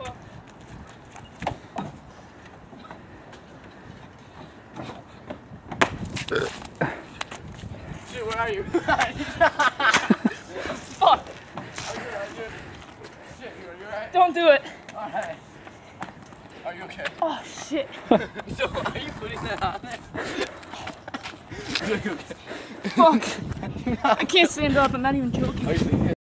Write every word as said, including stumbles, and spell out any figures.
Dude, where are you? Fuck! Shit, you, are you alright? Don't do it. Alright. Are you okay? Oh, shit. So, are you putting that on there? Are you okay? Fuck. I can't stand up, I'm not even joking.